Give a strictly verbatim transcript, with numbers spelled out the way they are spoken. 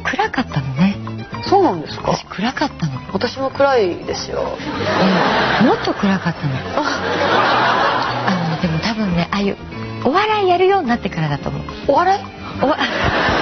暗かったのね。 そうなんですか。 私暗かったの。 私も暗いですよ。 うん、もっと暗かったの。あのでも多分ね、ああいうお笑いやるようになってからだと思う。 お笑い？ おわ